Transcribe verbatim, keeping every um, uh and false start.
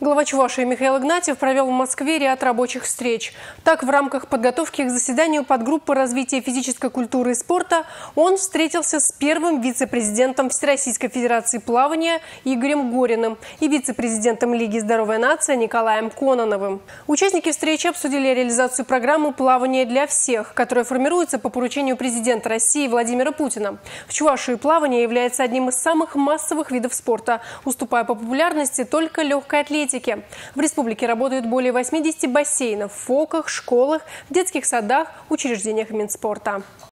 Глава Чувашии Михаил Игнатьев провел в Москве ряд рабочих встреч. Так, в рамках подготовки к заседанию подгруппы развития физической культуры и спорта он встретился с первым вице-президентом Всероссийской Федерации плавания Игорем Гориным и вице-президентом Лиги «Здоровая нация» Николаем Кононовым. Участники встречи обсудили реализацию программы «Плавание для всех», которая формируется по поручению президента России Владимира Путина. В Чувашии плавание является одним из самых массовых видов спорта, уступая по популярности только легкой атлетике. В республике работают более восьмидесяти бассейнов в фоках, школах, детских садах, учреждениях Минспорта.